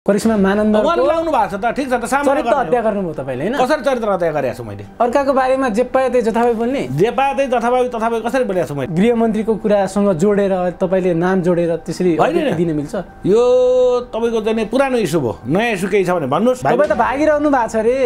करिश्मा मानन्दर उहाँले लाउनु भएको छ त ठीक छ त सामना चरित्र हत्या गर्नुभयो तपाईले हैन कसरी चरित्र हत्या गरेको छु मैले अर्काको बारेमा जे पाए त्यही जथाभावी बोल्ने जे पाए त्यही तथाभावी कसरी बोलेको छु मैले गृहमन्त्रीको कुरासँग जोडेर तपाईले नाम जोडेर त्यसरी दिन मिल्छ यो तपाईको चाहिँ पुरानो इस्यु भयो नयाँ इस्यु केही छ भने भन्नुस् तपाई त भागिरहनु भएको छ रे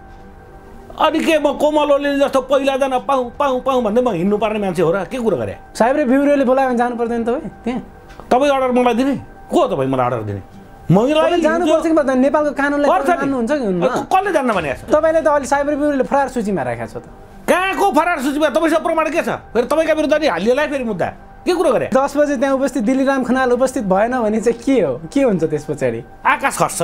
अनि के म कोमल ओली जस्तो पहिला जान पाऊ पाऊ पाऊ भन्दै म हिँड्नु पर्ने मान्छे हो र के कुरा गरे साहेब र ब्युरोले बोलायो भने जानु पर्दैन तपाई त्यहाँ तपाई अर्डर मलाई दिने को तपाई मलाई अर्डर दिने मलाई जानु पर्छ कि पर्दैन नेपालको कानुनलाई मान्नुहुन्छ कि हुन्न कसले जान्न भने तपाईले त अलि साइबर ब्युरोले फरार सूचीमा राखेको छ त कहाँको फरार सूचीमा तपाईसँग प्रमाण के छ फेरि तपाईका विरुद्ध नि हालिएला फेरि मुद्दा के कुरा गरे 10 बजे त्यहाँ उपस्थित दिल्लीराम खनाल उपस्थित भएन भने चाहिँ के हो के हुन्छ त्यस पछाडी आकाश खर्च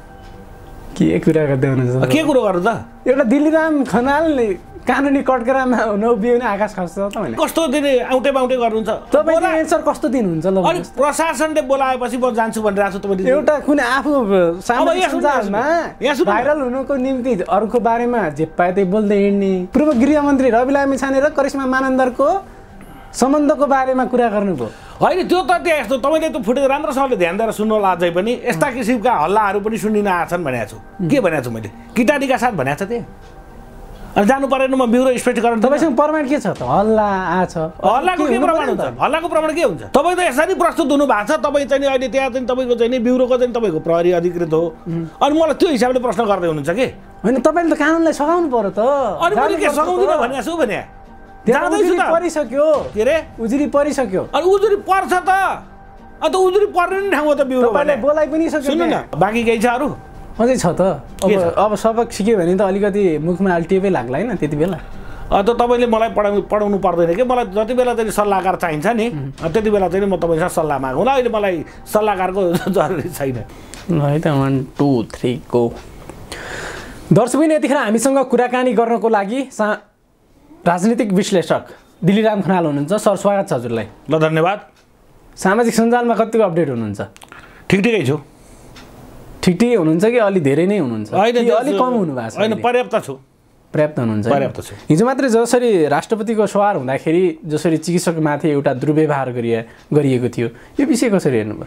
के कुरा गर्दै हुनुहुन्छ के कुरा गर्नु त एउटा दिल्लीराम खनालले कानुनी कटकरामा नउभिउने आकाश खर्च त हैन कस्तो दिने आउटे बाउटे गर्नुहुन्छ तपाईले एन्सर कस्तो दिनुहुन्छ ल अनि प्रशासनले बोलाएपछि म जान्छु भनिरहेको छु तपाईले एउटा कुनै आफू सामाजिक सञ्जालमा भाइरल हुनुको निम्ति अरूको बारेमा जे पाए त्यही बोल्दै हिँड्ने पूर्व गृहमन्त्री रवि लामिछाने र करिश्मा मानन्दरको सम्बन्धको बारेमा कुरा गर्नुभयो होइन त्यो त त्यहाँ यस्तो तपाईँले त्यो फुटेज राम्रोसँगले ध्यान दिएर सुन्नु होला अझै पनि यस्ता किसिमका हल्लाहरू पनि सुनिन आछन् भनेको छु के भनेको छु मैले किटानीका साथ भनेको छ त्यहाँ अनि जानु परेन म ब्युरो स्पष्टीकरण तपाईँसँग प्रमाण के छ त हल्ला आछ हल्लाको के प्रमाण हुन्छ हल्लाको प्रमाण के हुन्छ तपाईँ त यसरी प्रस्तुत हुनु भएको छ तपाईँ चाहिँ अहिले त्यहाँ चाहिँ तपाईँको चाहिँ ब्युरोको चाहिँ तपाईँको प्रहरी अधिकृत हो अनि मलाई त्यो हिसाबले प्रश्न गर्दै हुनुहुन्छ कि होइन तपाईँले त कानुनलाई सघाउनु पर्यो त अनि मैले के सघाउँदिनँ भनेको छु भने जाँदैछु त परिसक्यो के रे उजुरी परिसक्यो अनि उजुरी पर्छ त अन्त उजुरी पर्ने नि ठाउँ हो त ब्युरो तपाईँले बोलाइ पनि सक्यो सुन्नु न बाँकी केही छ अरू अझै छ त अब सबक सिक्यो भने त अलिकति मुखमा अल्टिएपै लाग्ला हैन त्यति बेला त तपाईँले मलाई पढाउनु पर्दैन कि मलाई जति बेला चाहिँ सल्लाहकार चाहिन्छ नि त्यति बेला चाहिँ म तपाईँसँग सल्लाह मागौँला अहिले मलाई सल्लाहकारको जरुरी छैन ल है त 1 2 3 गो दर्शकबिन यतिखेर हामीसँग कुराकानी गर्नको लागि राजनीतिक विश्लेषक दिल्लीराम खनाल हुनुहुन्छ सर स्वागत छ हजुरलाई ल धन्यवाद सामाजिक सञ्जालमा कतिको अपडेट हुनुहुन्छ ठिकै छु ठिकै हुनुहुन्छ कि अलि धेरै नै हुनुहुन्छ अलि कम हुनुभएको छ हैन पर्याप्त छु पर्याप्त हुनुहुन्छ पर्याप्त छु हिजो मात्रै जसरी राष्ट्रपतिको सवार हुँदाखेरि जसरी चिकित्सकमाथि एउटा दुर्व्यवहार गरिएको थियो यो विषय कसरी हेर्नुभयो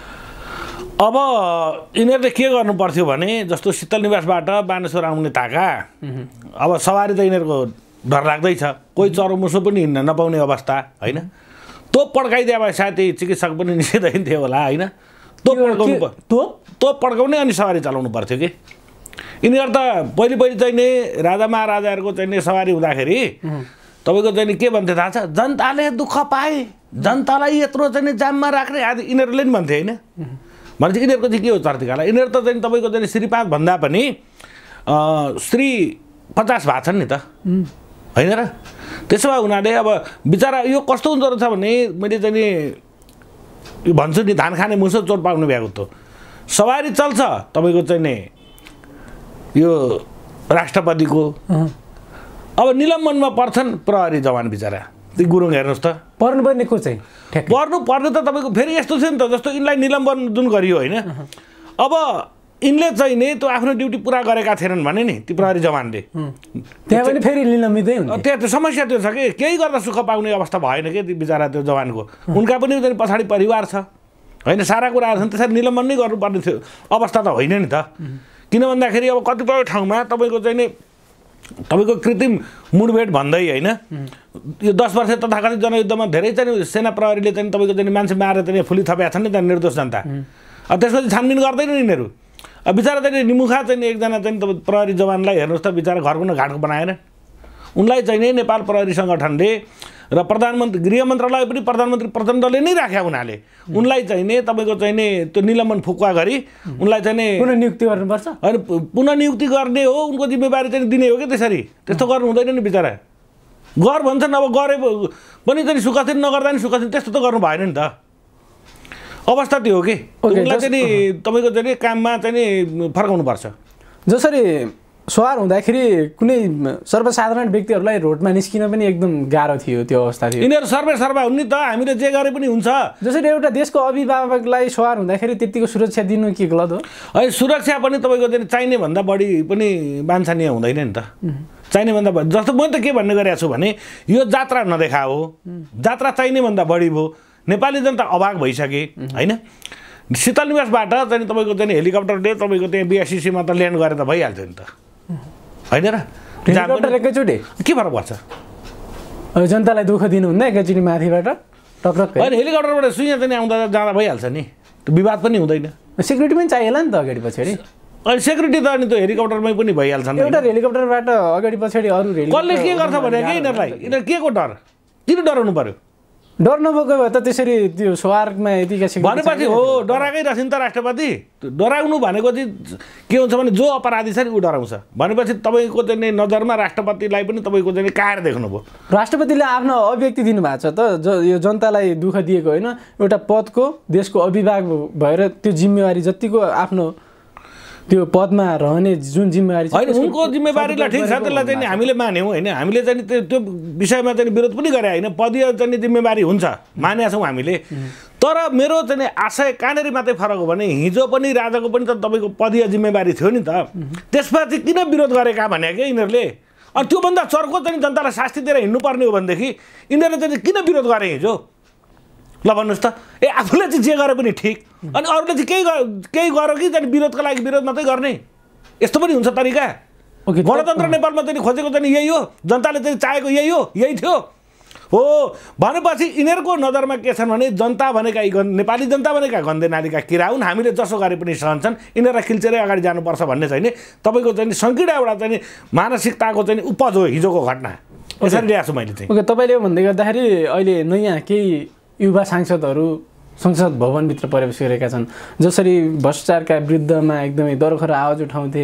अब यिनीहरूले के गर्नु पर्थ्यो भने जस्तो शीतल निवासबाट बानेश्वर आउने ताका अब सवारी त यिनीहरूको डर लाग्दैछ कोही चरोमुसो पनि हिँड्न नपाउने अवस्था हैन तो पड्काइदिए भए सायद चिकित्सक पनि निस्किँदैन होला हैन तो पड्काउने अनि सवारी चलाउनु पर्थ्यो कि यिनीहरू त पहिले चाहिँ नि राजा महाराजाहरूको चाहिँ नि सवारी हुँदाखेरि तपाईँको चाहिँ नि के भन्थे थाहा छ जनताले दुःख पाए जनतालाई यत्रो चाहिँ नि जाममा राख्ने आदि यिनीहरूले नि भन्थे होइन भनेपछि यिनीहरूको चाहिँ के हो चर्तिकाला यिनीहरू त चाहिँ तपाईँको चाहिँ श्री 5 भन्दा पनि श्री 50 भएको छन् नि त होइन र त्यसो भए हुनाले अब बिचरा यो कस्तो हुँदो रहेछ भने मैले चाहिँ नि भन्छु नि धान खाने मुसो चोट पाउनु भएको त सवारी चल्छ तपाईँको चाहिँ नि यो राष्ट्रपतिको अब निलम्बनमा पर्छन् प्रहरी जवान बिचरा ती गुरुङ हेर्नुहोस् त पर्नुपर्ने को चाहिँ पर्ने त तपाईँको फेरि यस्तो छ नि त जस्तो यिनलाई निलम्बन जुन गरियो होइन अब यिनले चाहिँ नि त्यो आफ्नो ड्युटी पुरा गरेका थिएनन् भने नि ती प्रहरी जवानले त्यहाँ पनि फेरि निलम्बितै हुन्छ त्यो समस्या त्यो छ कि केही गर्दा सुख पाउने अवस्था भएन कि बिचरा त्यो जवानको उनका पनि पछाडि परिवार छ होइन सारा कुराहरू छन् त्यसरी निलम्बन नै गर्नुपर्ने थियो अवस्था त होइन नि त किन भन्दाखेरि अब कतिपय ठाउँमा तपाईँको चाहिँ नि तपाईँको कृत्रिम मुठभेड भन्दै होइन यो 10 वर्ष तथाकथित जनयुद्धमा धेरै चाहिँ सेना प्रहरीले चाहिँ तपाईँको चाहिँ मान्छे मारेर चाहिँ फुली थपेका छन् नि त निर्दोष जनता त्यसपछि छानबिन गर्दैन यिनीहरू बिचरा चाहिँ निमुखा चाहिँ एकजना चाहिँ प्रहरी जवानलाई हेर्नुहोस् त बिचरा घरको न घाटको बनाएन उनलाई चाहिँ नि नेपाल प्रहरी सङ्गठनले र प्रधानमन्त्री गृह मन्त्रालय पनि प्रधानमन्त्री प्रचण्डले नै राख्या हुनाले उनलाई चाहिँ नि तपाईँको चाहिँ नि त्यो निलम्बन फुक्वा गरी उनलाई चाहिँ नि पुनः नियुक्ति गर्नुपर्छ होइन पुनः नियुक्ति गर्ने हो उनको जिम्मेवारी चाहिँ दिने हो कि त्यसरी त्यस्तो गर्नु हुँदैन नि बिचरा गर भन्छन् अब गरे पनि चाहिँ सुख थिएन नगर्दा नि सुख थिएन त्यस्तो त गर्नु भएन नि त अवस्था त्यो हो कि उनलाई चाहिँ नि तपाईँको चाहिँ काममा चाहिँ नि फर्काउनुपर्छ जसरी सवार हुँदाखेरि कुनै सर्वसाधारण व्यक्तिहरूलाई रोडमा निस्किन पनि एकदम गाह्रो थियो त्यो अवस्था थियो यिनीहरू सर्वसर्वा हुन् नि त हामीले जे गरे पनि हुन्छ जसरी एउटा देशको अभिभावकलाई सवार हुँदाखेरि त्यतिको सुरक्षा दिनु के गलत हो है सुरक्षा पनि तपाईँको चाहिँ चाहिने भन्दा बढी पनि वाञ्छनीय हुँदैन नि त चाहिने भन्दा बढी जस्तो मैले त के भन्ने गरेको छु भने यो जात्रा नदेखा हो जात्रा चाहिने भन्दा बढी भयो नेपाली जनता अभाग भइसके होइन शीतल निवासबाट चाहिँ तपाईँको चाहिँ हेलिकप्टरले तपाईँको त्यहाँ बिआरसिसीमा त ल्यान्ड गरेर त भइहाल्थ्यो नि त होइन र हेलिकप्टर एकैचोटि के फरक पर्छ जनतालाई दुःख दिनुहुन्न एकैचोटि माथिबाट टक्रक्क होइन हेलिकप्टरबाट सुइया चाहिँ आउँदा जाँदा भइहाल्छ नि त्यो विवाद पनि हुँदैन सेक्युरिटी पनि चाहिएला नि त अगाडि पछाडि अहिले सेक्युरिटी त अनि त्यो हेलिकप्टरमै पनि भइहाल्छ नि एउटा हेलिकप्टरबाट अगाडि पछाडि अरू कसले के गर्छ भने कि यिनीहरू के को डर किन डराउनु पर्यो डर नभएको भए त त्यसरी त्यो स्वार्थमा यतिका भनेपछि हो डराएकै रहेछ नि त राष्ट्रपति डराउनु भनेको चाहिँ के हुन्छ भने जो अपराधी छ नि ऊ डराउँछ भनेपछि तपाईँको चाहिँ नजरमा राष्ट्रपतिलाई पनि तपाईँको चाहिँ कायर देख्नुभयो राष्ट्रपतिले आफ्नो अभिव्यक्ति दिनुभएको छ त यो जनतालाई दुःख दिएको होइन एउटा पदको देशको अभिभावक भएर त्यो जिम्मेवारी जतिको आफ्नो त्यो पदमा रहने जुन जिम्मेवारी छ होइन उनको जिम्मेवारीलाई ठिक छ त्यसलाई चाहिँ हामीले मान्यौँ होइन हामीले चाहिँ त्यो विषयमा चाहिँ विरोध पनि गरे होइन पदीय चाहिँ जिम्मेवारी हुन्छ मानेका छौँ हामीले तर मेरो चाहिँ आशय कहाँनिर मात्रै फरक हो भने हिजो पनि राजाको पनि त तपाईँको पदीय जिम्मेवारी थियो नि त त्यसमा चाहिँ किन विरोध गरेका भने क्या यिनीहरूले अनि त्योभन्दा चर्को चाहिँ जनतालाई शास्ति दिएर हिँड्नुपर्ने हो भनेदेखि यिनीहरूले चाहिँ किन विरोध गरे हिजो ल भन्नुहोस् त आफूले चाहिँ जे गरे पनि ठिक अनि अरूले चाहिँ केही गर कि चाहिँ विरोधको लागि विरोध मात्रै गर्ने यस्तो पनि हुन्छ तरिका गणतन्त्र नेपालमा चाहिँ खोजेको चाहिँ यही हो जनताले चाहिँ चाहेको यही थियो हो भनेपछि यिनीहरूको नजरमा के छन् भने जनता भनेका नेपाली जनता भनेका गन्धे नालीका किरा हुन् हामीले जसो गरे पनि सहन्छन् यिनीहरूलाई खिल्चेरै अगाडि जानुपर्छ भन्ने चाहिँ तपाईँको चाहिँ सङ्कीर्ण एउटा चाहिँ मानसिकताको चाहिँ उपज हो हिजोको घटना यसरी ल्याएको छु मैले चाहिँ तपाईँले भन्दै गर्दाखेरि अहिले नयाँ केही युवा सांसदहरू संसद भवनभित्र प्रवेश गरेका छन् जसरी भ्रष्टाचारका विरुद्धमा एकदमै दरखर आवाज उठाउँथे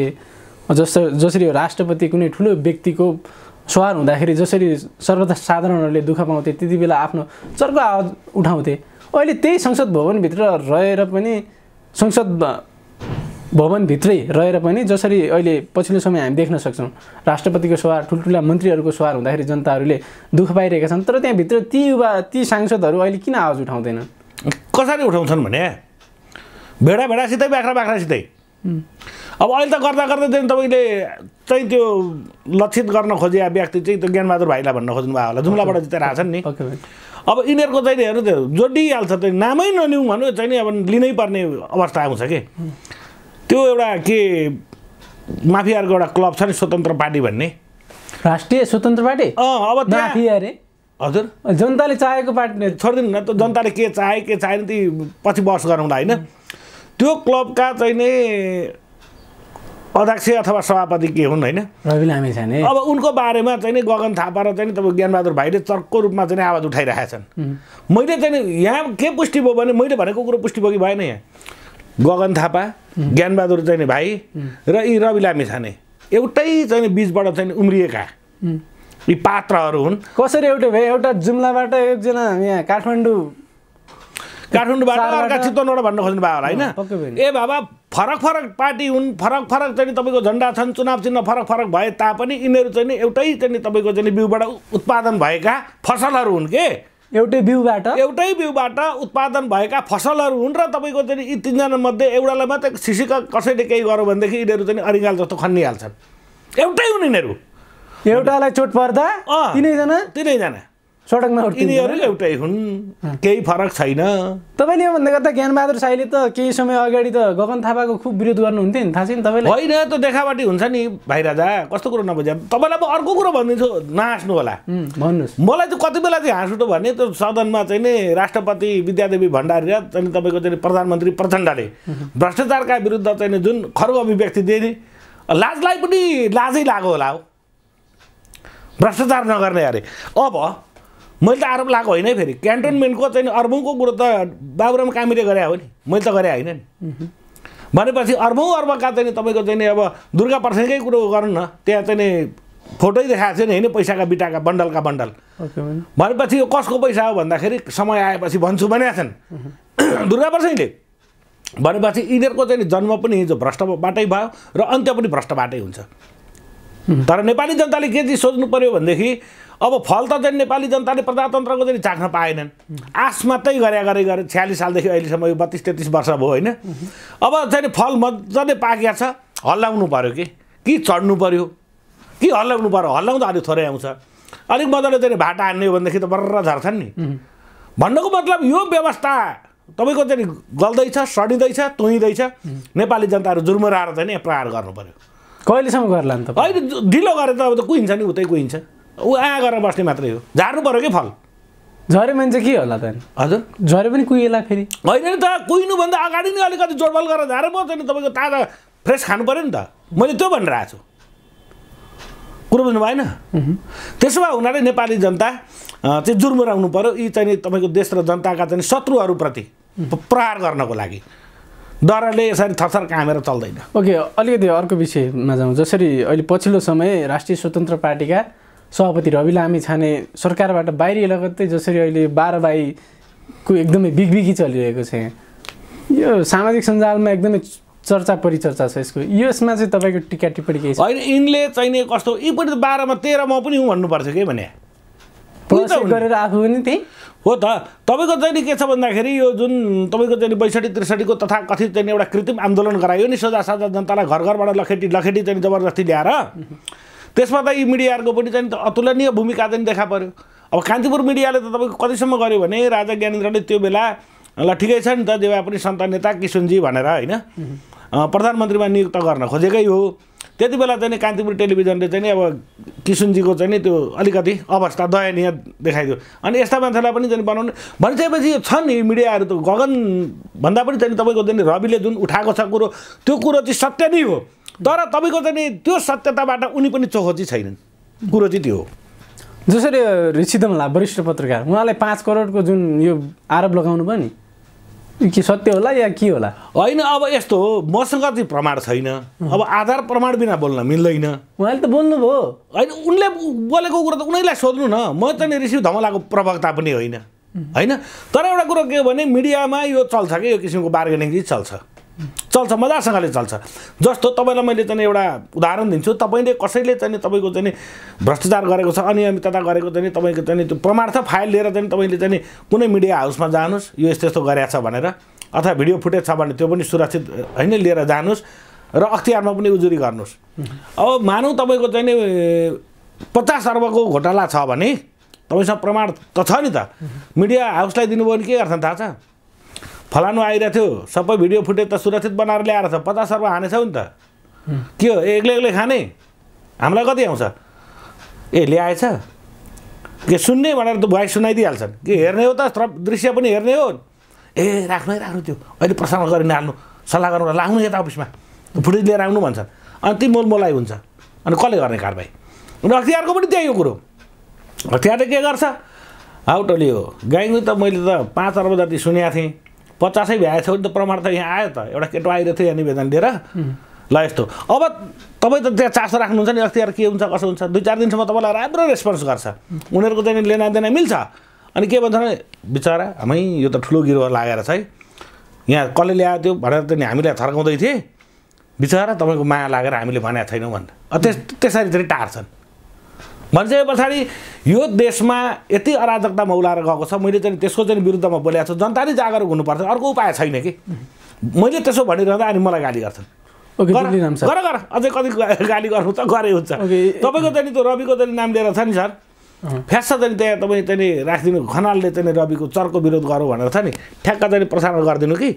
जसरी राष्ट्रपति कुनै ठुलो व्यक्तिको सवार हुँदाखेरि जसरी सर्वसाधारणहरूले दुःख पाउँथे त्यति बेला आफ्नो चर्को आवाज उठाउँथे अहिले त्यही संसद भवनभित्र रहेर पनि संसद भवनभित्रै रहेर पनि जसरी अहिले पछिल्लो समय हामी देख्न सक्छौँ राष्ट्रपतिको सवार ठुल्ठुला मन्त्रीहरूको सवार हुँदाखेरि जनताहरूले दुःख पाइरहेका छन् तर त्यहाँभित्र ती सांसदहरू अहिले किन आवाज उठाउँदैनन् कसरी उठाउँछन् भने भेडासितै बाख्रासितै अब अहिले त गर्दा चाहिँ तपाईँले चाहिँ त्यो लक्षित गर्न खोजेका व्यक्ति चाहिँ त्यो ज्ञानबहादुर भाइलाई भन्न खोज्नु भयो होला जुम्लाबाट जितेर आएछन् नि अब यिनीहरूको चाहिँ हेर्नु त्यो जोडिहाल्छ त्यो नामै नलिउँ भन्नु चाहिँ नि अब लिनै पर्ने अवस्था आउँछ कि त्यो एउटा के माफियाहरूको एउटा क्लब छ नि स्वतन्त्र पार्टी भन्ने राष्ट्रिय स्वतन्त्र पार्टी अब माफिया रे हजुर जनताले चाहेको पार्टी छोडिदिनु न त जनताले के चाहेन ती पछि बस गरौँला होइन त्यो क्लबका चाहिँ नि अध्यक्ष अथवा सभापति के हुन् होइन रवि लामिछाने अब उनको बारेमा चाहिँ नि गगन थापा र चाहिँ तपाईँ ज्ञानबहादुर भाइले चर्को रूपमा चाहिँ आवाज उठाइरहेका छन् मैले चाहिँ यहाँ के पुष्टि भयो भने मैले भनेको कुरो पुष्टि भयो कि भएन यहाँ गगन थापा ज्ञानबहादुर चाहिँ भाइ र यी रवि लामिछाने एउटै चाहिँ बीचबाट चाहिँ उम्रिएका यी पात्रहरू हुन् कसरी एउटै भए एउटा जुम्लाबाट एकजना यहाँ काठमाडौँबाट अर्का चितवनबाट भन्न खोज्नु भयो होला होइन ए बाबा फरक पार्टी हुन् फरक चाहिँ तपाईँको झन्डा छन् चुनाव चिन्ह फरक भए तापनि यिनीहरू चाहिँ नि एउटै चाहिँ तपाईँको चाहिँ बिउबाट उत्पादन भएका फसलहरू हुन् के एउटै बिउबाट उत्पादन भएका फसलहरू हुन् र तपाईँको चाहिँ यी तिनजना मध्ये एउटालाई मात्रै सिसिक कसैले केही गर्यो भनेदेखि यिनीहरू चाहिँ अरिगाल जस्तो खन्निहाल्छन् एउटै हुन् यिनीहरू एउटालाई चोट पर्दा तिनैजना सडकमा यिनीहरू एउटै हुन् केही फरक छैन तपाईँले यो भन्दै गर्दा ज्ञानबहादुर साईले त केही समय अगाडि त गगन थापाको खुब विरोध गर्नुहुन्थ्यो नि थाहा छैन तपाईँले होइन त्यो देखावटी हुन्छ नि भाइ राजा कस्तो कुरो नबुझ्या तपाईँलाई म अर्को कुरो भनिदिन्छु नहाँस्नु होला भन्नुहोस् मलाई चाहिँ कति बेला चाहिँ हाँस उठ्यो भने त्यो सदनमा चाहिँ नि राष्ट्रपति विद्यादेवी भण्डारी र चाहिँ तपाईँको चाहिँ प्रधानमन्त्री प्रचण्डले भ्रष्टाचारका विरुद्ध चाहिँ जुन खर्ब अभिव्यक्ति दिए नि लाजलाई पनि लाजै लाग्यो होला हो भ्रष्टाचार नगर्ने अरे अब मैले त आरोप लगाएको होइन है फेरि क्यान्टोनमेन्टको चाहिँ अर्बौँको कुरो त बाबुराम कामीले गरे हो नि मैले त गरे होइन नि भनेपछि अर्बका चाहिँ तपाईँको चाहिँ अब दुर्गा प्रसादकै कुरो गरौँ न त्यहाँ चाहिँ फोटै देखाएको थियो नि होइन पैसाका बिटाका बन्डलका बन्डल भनेपछि यो कसको पैसा हो भन्दाखेरि समय आएपछि भन्छु भनेका छन् दुर्गा प्रसादले भनेपछि यिनीहरूको चाहिँ जन्म पनि हिजो भ्रष्टबाटै भयो र अन्त्य पनि भ्रष्टबाटै हुन्छ तर नेपाली जनताले के चाहिँ सोच्नु पर्यो भनेदेखि अब फल त चाहिँ नेपाली जनताले प्रजातन्त्रको चाहिँ चाख्न पाएनन् आश मात्रै गरे 46 सालदेखि अहिलेसम्म यो 32-33 वर्ष भयो होइन अब चाहिँ फल मजाले पाकेको छ हल्लाउनु पर्यो कि चढ्नु पर्यो कि हल्लाउनु पर्यो हल्लाउँदा अलिक थोरै आउँछ अलिक मजाले चाहिँ भाटा हान्ने हो भनेदेखि त बर्र झर्छन् नि भन्नुको मतलब यो व्यवस्था तपाईँको चाहिँ गल्दैछ, सडिँदैछ, तोइँदैछ, नेपाली जनताहरू जुर्मुराएर चाहिँ नि प्रहार गर्नु पर्यो। कहिलेसम्म गर्ला नि त? होइन, ढिलो गरेर त अब त कुहिन्छ नि, उतै कुहिन्छ। ऊ गरेर बस्ने मात्रै हो, झार्नु पर्यो कि फल। झऱ्यो भने चाहिँ के होला त? हजुर, झऱ्यो पनि कुहिएला फेरि? होइन नि त, कुहिनुभन्दा अगाडि नै अलिकति जोडबल गरेर झारे पो चाहिँ तपाईँको ताजा फ्रेस खानु पऱ्यो नि त। मैले त्यो भनिरहेको छु, कुरो बुझ्नु भएन? त्यसो भए हुनाले नेपाली जनता चाहिँ जुर्मुराउनु पऱ्यो यी चाहिँ तपाईँको देश र जनताका चाहिँ शत्रुहरूप्रति प्रहार गर्नको लागि। डरले यसरी थरथर कामेर चल्दैन। ओके, अलिकति अर्को विषयमा जाउँ। जसरी अहिले पछिल्लो समय राष्ट्रिय स्वतन्त्र पार्टीका सभापति रवि लामिछाने सरकारबाट बाहिरिए लगत्तै जसरी अहिले 12 बाईको एकदमै बिगबिगी चलिरहेको छ, यो सामाजिक सञ्जालमा एकदमै चर्चा परिचर्चा छ यसको, यसमा चाहिँ तपाईँको टिका टिप्पणी के छ? होइन, यिनले चाहिँ कस्तो यी पनि 12 मा 13 म पनि हुँ भन्नुपर्छ कि भने गरेर आफू पनि त्यही हो त। तपाईँको चाहिँ के छ भन्दाखेरि यो जुन तपाईँको चाहिँ 62-63 को तथाकथित चाहिँ एउटा कृत्रिम आन्दोलन गरायो नि, सोझा साझा जनतालाई घर घरबाट लखेटी चाहिँ जबरजस्ती ल्याएर, त्यसमा त यी मिडियाहरूको पनि चाहिँ अतुलनीय भूमिका चाहिँ देखा पर्यो। अब कान्तिपुर मिडियाले त तपाईँको कतिसम्म गर्यो भने राजा ज्ञानेन्द्रले त्यो बेला ल ठिकै छ नि त, जे भए पनि सन्त नेता किशुनजी भनेर होइन प्रधानमन्त्रीमा नियुक्त गर्न खोजेकै हो। त्यति बेला चाहिँ कान्तिपुर टेलिभिजनले चाहिँ अब किशुनजीको चाहिँ त्यो अलिकति अवस्था दयनीय देखाइदियो। अनि यस्ता मान्छेलाई पनि चाहिँ बनाउनु भनिसकेपछि छन् नि मिडियाहरू त गगनभन्दा पनि चाहिँ तपाईँको चाहिँ रविले जुन उठाएको छ कुरो, त्यो कुरो चाहिँ सत्य नै हो। तर तपाईँको चाहिँ त्यो सत्यताबाट उनी पनि चोखो चाहिँ छैनन्। कुरो चाहिँ त्यो हो। जसरी ऋषिधमला वरिष्ठ पत्रकार, उहाँलाई 5 करोडको जुन यो आरोप लगाउनु पनि के सत्य होला या के होला? होइन, अब यस्तो हो, मसँग चाहिँ प्रमाण छैन। अब आधार प्रमाण बिना बोल्न मिल्दैन। उहाँले त बोल्नुभयो। होइन, उनले बोलेको कुरो त उनीलाई सोध्नु न, म चाहिँ ऋषिधमलाको प्रवक्ता पनि होइन होइन। तर एउटा कुरो के हो भने मिडियामा यो चल्छ कि यो किसिमको बार्गेनिङ चल्छ, मजासँगले चल्छ। जस्तो तपाईँलाई मैले चाहिँ एउटा उदाहरण दिन्छु। तपाईँले कसैले चाहिँ तपाईँको चाहिँ भ्रष्टाचार गरेको छ, अनियमितता गरेको चाहिँ तपाईँको चाहिँ त्यो प्रमाणार्थ फाइल लिएर चाहिँ तपाईँले चाहिँ कुनै मिडिया हाउसमा जानुहोस्, यो यस्तो यस्तो गरेको छ भनेर, अथवा भिडियो फुटेज छ भने त्यो पनि सुरक्षित होइन लिएर जानुहोस् र अख्तियारमा पनि उजुरी गर्नुहोस्। अब मानौँ तपाईँको चाहिँ 50 अर्बको घोटाला छ भने तपाईँसँग प्रमाण त छ नि त, मिडिया हाउसलाई दिनुभयो भने के गर्छ थाहा छ? फलानु आइरहेको थियो, सबै भिडियो फुटेज त सुरक्षित बनाएर ल्याएर छ, 50 अर्ब हानेछौ नि त, के हो एक्लै खाने? हामीलाई कति आउँछ? ए ल्याएछ के सुन्ने भनेर त भोइस सुनाइदिइहाल्छन्, के हेर्ने हो त दृश्य पनि हेर्ने हो? ए राख्नु त्यो अहिले प्रसारण गरि नहाल्नु, सल्लाह गर्नु लाग्नु यता अफिसमा फुटेज लिएर आउनु भन्छन्। अनि ती मोलमोलाई हुन्छ, अनि कसले गर्ने कारबाही? अनि अख्तियारको पनि त्यही हो कुरो। अख्तियारले के गर्छ? आउटोली हो गाइनु त मैले त 5 अर्ब जति सुनेको थिएँ, 50 भ्याएछ भने त प्रमाण त यहाँ आयो त, एउटा केटो आइरहेको थियो यहाँ निवेदन लिएर ल यस्तो। अब तपाईँ त त्यहाँ चासो राख्नुहुन्छ नि अख्तियार के हुन्छ कसो हुन्छ, 2-4 दिनसम्म तपाईँलाई राम्रो रेस्पोन्स गर्छ, उनीहरूको चाहिँ लेनादेना मिल्छ। अनि के भन्छ भने बिचरा हामी यो त ठुलो गिरो लागेर छ है, यहाँ कसले ल्याएको थियो भनेर त नि हामीलाई थर्काउँदै थिए, बिचरा तपाईँको माया लागेर हामीले भनेको छैनौँ भनेर त्यसरी चाहिँ टार्छन्। भनिसके पछाडि यो देशमा यति अराजकता मौलाएर गएको छ, मैले चाहिँ त्यसको चाहिँ विरुद्धमा बोलेको छु। जनता नै जागरुक हुनुपर्छ, अर्को उपाय छैन कि। मैले त्यसो भनिरहँदा अनि मलाई गाली गर्छन्, गर अझै कति गाली गर्नु त गरे हुन्छ। तपाईँको चाहिँ त्यो रविको चाहिँ नाम लिएर छ नि सर, फ्यास चाहिँ त्यहाँ तपाईँ चाहिँ राखिदिनु, खनालले चाहिँ रविको चर्को विरोध गरौँ भनेर छ नि, ठ्याक्क चाहिँ प्रसारण गरिदिनु कि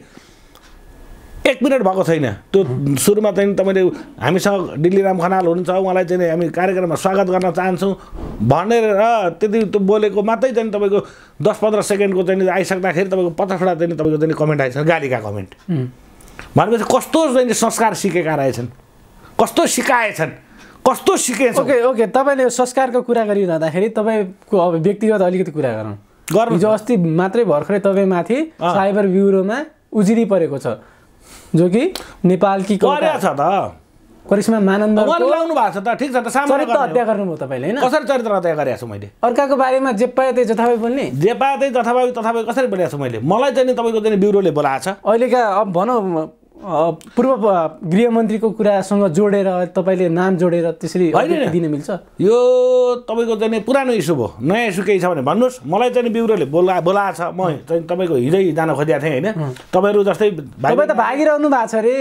1 मिनट भएको छैन। त्यो सुरुमा चाहिँ तपाईँले हामीसँग डिल्लीराम खनाल हुनुहुन्छ, उहाँलाई चाहिँ हामी कार्यक्रममा स्वागत गर्न चाहन्छौँ भनेर त्यति त्यो बोलेको मात्रै चाहिँ तपाईँको 10-15 सेकेन्डको चाहिँ आइसक्दाखेरि तपाईँको 50वटा चाहिँ तपाईँको चाहिँ कमेन्ट आइसक्यो, गालीका कमेन्ट। भनेपछि कस्तो चाहिँ संस्कार सिकेका रहेछन्, कस्तो सिकाएछन्, कस्तो सिकेछ। ओके, तपाईँले संस्कारको कुरा गरिरहँदाखेरि तपाईँको अब व्यक्तिगत अलिकति कुरा गरौँ। हिजो अस्ति मात्रै भर्खरै तपाईँमाथि साइबर ब्युरोमा उजुरी परेको छ, जो कि नेपालकी गरेछ त करिश्मा मानन्दरको लाउनु भएको छ त, ठिक छ त, चरित्र हत्या गर्नुभयो तपाईँले हैन? कसरी चरित्र हत्या गरेको छु मैले? अर्काको बारेमा जे पाए त्यही जथाभावी बोल्ने, जे पाए त्यही जथाभावी कसरी बोलेको छु मैले? मलाई चाहिँ तपाईँको चाहिँ ब्युरोले बोलाएको छ। अहिलेका अब भनौँ पूर्व गृहमन्त्रीको कुरासँग जोडेर तपाईँले नाम जोडेर त्यसरी दिन मिल्छ? यो तपाईँको चाहिँ पुरानो इस्यु भयो, नयाँ इस्यु केही छ भने भन्नुहोस्। मलाई चाहिँ ब्युरोले बोलाएको छ, म चाहिँ तपाईँको हिजै जान खोजेको थिएँ होइन, तपाईँहरू जस्तै तपाईँ त भागिरहनु भएको छ अरे।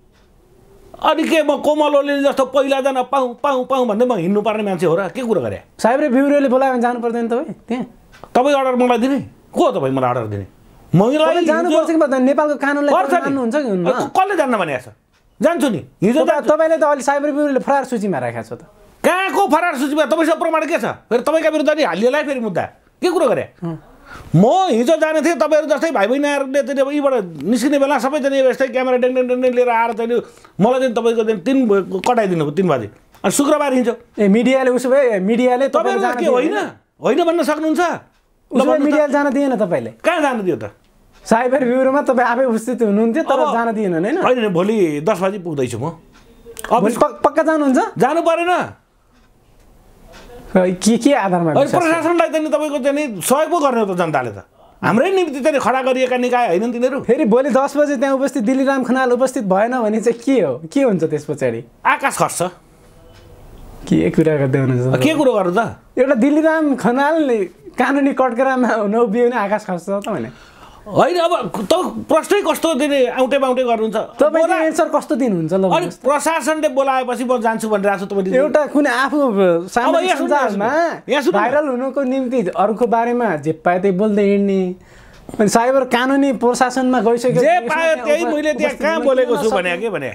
अनि के म कोमल ओली जस्तो पहिला जान पाउँ भन्दै म हिँड्नुपर्ने मान्छे हो र के कुरो गरे? साइबर ब्युरोले बोलायो भने जानु पर्दैन तपाईँ त्यहाँ? तपाईँ अर्डर मलाई दिने को? तपाईँ मलाई अर्डर दिने? मलाई जानुपर्छ कि पर्दैन नेपालको कानुनलाई मान्नुहुन्छ कि हुन्न कसले जान्न भनेको छ जान्छु नि हिजो तपाईले त अलि साइबर ब्युरोले फरार सूचीमा राखेको छ त कहाँको फरार सूचीमा तपाईसँग प्रमाण के छ फेरि तपाईँका विरुद्ध नि हालिएला फेरि मुद्दा के कुरो गरे म हिजो जाने थिएँ तपाईँहरू जस्तै भाइ बहिनीहरूले चाहिँ यहीबाट निस्किने बेला सबैजना यस्तै क्यामेरा डेङ डेङ डेङ लिएर आएर चाहिँ मलाई चाहिँ तपाईँको चाहिँ 3 कटाइदिनु भयो 3 बजे अनि शुक्रबार हिँड्छ ए मिडियाले उसो भए मिडियाले तपाईँहरू के होइन होइन भन्न सक्नुहुन्छ मिडियाले जान दिएन तपाईँले कहाँ जानु दियो त साइबर ब्युरोमा तपाईँ आफै उपस्थित हुनुहुन्थ्यो तर जान दिएन हैन होइन भोलि 10 बजे पुग्दैछु म अफिस पक्का जानुहुन्छ जानु परेन के आधारमा प्रशासनलाई चाहिँ तपाईँको चाहिँ सहयोग पो गर्ने हो त जनताले त हाम्रै निम्ति चाहिँ खडा गरिएका निकाय होइन तिनीहरू फेरि भोलि 10 बजे त्यहाँ उपस्थित दिल्लीराम खनाल उपस्थित भएन भने चाहिँ के हो के हुन्छ त्यस पछाडि आकाश खस्छ के कुरा गर्दै हुनुहुन्छ के कुरो गर्नु त एउटा दिल्लीराम खनालले कानुनी कटकरामा नउभियो भने आकाश खस्छ त भने होइन अब त प्रश्नै कस्तो दिने आउटे बाउटे गर्नुहुन्छ तपाईले एन्सर कस्तो दिनुहुन्छ ल अनि प्रशासनले बोलाएपछि म जान्छु भनिरहेको छु तपाईले एउटा कुनै आफू सामाजिक सञ्जालमा भाइरल हुनुको निम्ति अरूको बारेमा जे पाए त्यही बोल्दै हिँड्ने अनि साइबर कानुनी प्रशासनमा गइसक्यो जे पायो त्यही मैले त्यहाँ कहाँ बोलेको छु भने के भने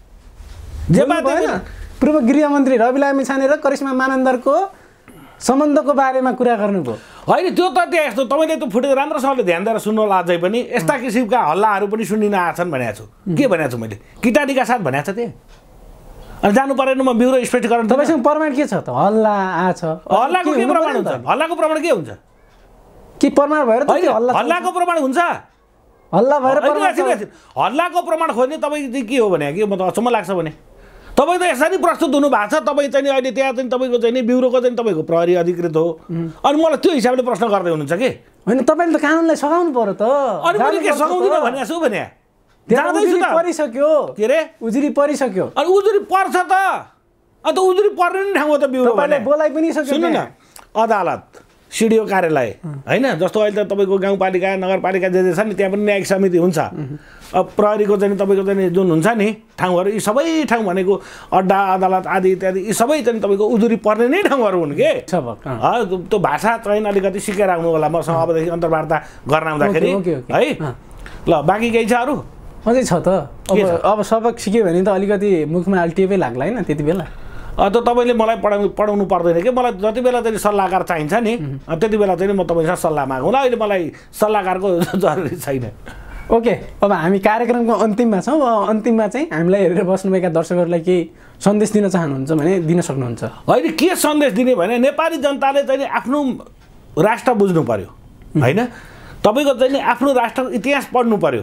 जे पायो पूर्व गृहमन्त्री रवि लामिछाने र करिश्मा मानन्दरको सम्बन्धको बारेमा कुरा गर्नुभयो होइन त्यो त त्यहाँ यस्तो तपाईँले त फुटेर राम्रोसँगले ध्यान दिएर सुन्नु होला अझै पनि यस्ता किसिमका हल्लाहरू पनि सुनिन आछन् भनेको छु के भनेको छु मैले किटाडीका साथ भनेको छ त्यहाँ अनि जानु परेन म ब्युरो स्पष्टीकरण तपाईँसँग प्रमाण के छ त हल्ला आछ हल्लाको के प्रमाण हुन्छ हल्लाको प्रमाण के हुन्छ के प्रमाण भएर त हल्लाको प्रमाण हुन्छ हल्ला भएर हल्लाको प्रमाण खोज्ने तपाईँ चाहिँ के हो भने कि म त अचम्म लाग्छ भने तपाईँ त यसरी प्रस्तुत हुनु भएको छ तपाईँ चाहिँ अहिले त्यहाँ चाहिँ तपाईँको चाहिँ ब्युरोको चाहिँ तपाईँको प्रहरी अधिकृत हो अनि मलाई त्यो हिसाबले प्रश्न गर्दै हुनुहुन्छ कि होइन तपाईँले त कानुनलाई सघाउनु पर्यो त अनि मैले के सघाउँदिनँ भनेको छु भने जाँदैछु त परिसक्यो के अरे उजुरी परिसक्यो अनि उजुरी पर्छ त अन्त उजुरी पर्ने नि ठाउँ हो त ब्युरो भने बोलाइ पनि सक्यो सुन्नु न अदालत सिडिओ कार्यालय होइन जस्तो अहिले त तपाईँको गाउँपालिका नगरपालिका जे छ नि त्यहाँ पनि न्यायिक समिति हुन्छ अब प्रहरीको चाहिँ तपाईँको चाहिँ जुन हुन्छ नि ठाउँहरू यी सबै ठाउँ भनेको अड्डा अदालत आदि इत्यादि यी सबै चाहिँ तपाईँको उजुरी पर्ने नै ठाउँहरू हुन् के त्यो भाषा चाहिँ अलिकति सिकेर आउनु होला मसँग अबदेखि अन्तर्वार्ता गर्न आउँदाखेरि है ल बाँकी केही छ अरू अझै छ त अब सबक सिक्यो भने त अलिकति मुखमा अल्टिएपै लाग्ला होइन त्यति बेला त तपाईँले मलाई पढाउनु पर्दैन कि मलाई जति बेला चाहिँ सल्लाहकार चाहिन्छ नि त्यति बेला चाहिँ म तपाईँसँग सल्लाह मागौँला अहिले मलाई सल्लाहकारको जरुरी छैन ओके अब हामी कार्यक्रमको अन्तिममा छौँ अन्तिममा चाहिँ हामीलाई हेरेर बस्नुभएका दर्शकहरूलाई केही सन्देश दिन चाहनुहुन्छ भने दिन सक्नुहुन्छ होइन के सन्देश दिने भने नेपाली जनताले चाहिँ आफ्नो राष्ट्र बुझ्नु पर्यो होइन तपाईँको चाहिँ आफ्नो राष्ट्र इतिहास पढ्नु पर्यो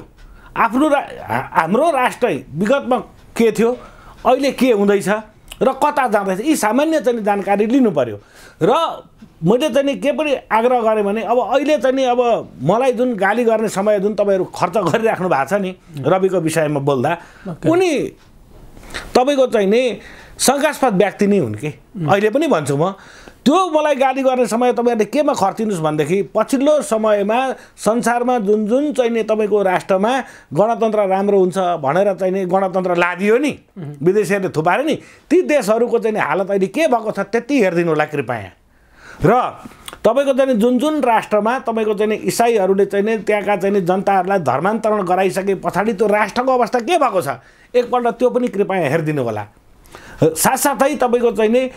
हाम्रो राष्ट्र विगतमा के थियो अहिले के हुँदैछ र कता जाँदैछ यी सामान्य चाहिँ जानकारी लिनु पर्यो र मैले चाहिँ के पनि आग्रह गरेँ भने अब अहिले चाहिँ अब मलाई जुन गाली गर्ने समय जुन तपाईँहरू खर्च गरिराख्नु भएको छ नि रविको विषयमा बोल्दा उनी तपाईँको चाहिँ नि शङ्कास्पद व्यक्ति नै हुन् कि अहिले पनि भन्छु म त्यो मलाई गाली गर्ने समय तपाईँहरूले केमा खर्चिनुहोस् भनेदेखि पछिल्लो समयमा संसारमा जुन जुन चाहिँ नि तपाईँको राष्ट्रमा गणतन्त्र राम्रो हुन्छ भनेर चाहिँ नि गणतन्त्र लादियो नि विदेशीहरूले थुपारे नि ती देशहरूको चाहिँ हालत अहिले के भएको छ त्यति हेरिदिनु होला कृपया र तपाईँको चाहिँ जुन जुन राष्ट्रमा तपाईँको चाहिँ इसाईहरूले चाहिँ त्यहाँका चाहिँ जनताहरूलाई धर्मान्तरण गराइसके पछाडि त्यो राष्ट्रको अवस्था के भएको छ एकपल्ट त्यो पनि कृपया हेरिदिनु होला साथसाथै तपाईँको चाहिँ नि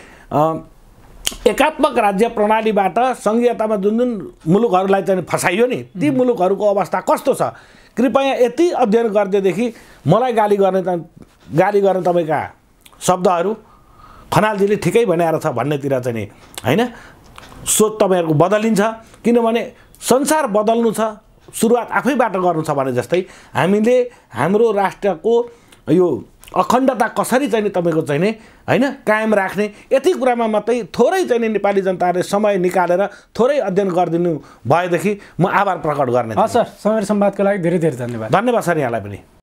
एकात्मक राज्य प्रणालीबाट सङ्घीयतामा जुन जुन मुलुकहरूलाई चाहिँ फसाइयो नि ती मुलुकहरूको अवस्था कस्तो छ कृपया यति अध्ययन गरिदिएदेखि मलाई गाली गर्ने तपाईँका शब्दहरू खनालजीले ठिकै भनेर छ भन्नेतिर चाहिँ नि होइन सोच तपाईँहरूको बदलिन्छ किनभने संसार बदल्नु छ सुरुवात आफैबाट गर्नु छ भने जस्तै हामीले हाम्रो राष्ट्रको यो अखण्डता कसरी चाहिँ तपाईँको चाहिँ नि होइन कायम राख्ने यति कुरामा मात्रै थोरै चाहिँ नि नेपाली जनताले समय निकालेर थोरै अध्ययन गरिदिनु भएदेखि म आभार प्रकट गर्ने हस् सर समय संवादको लागि धेरै धेरै धन्यवाद धन्यवाद सर यहाँलाई पनि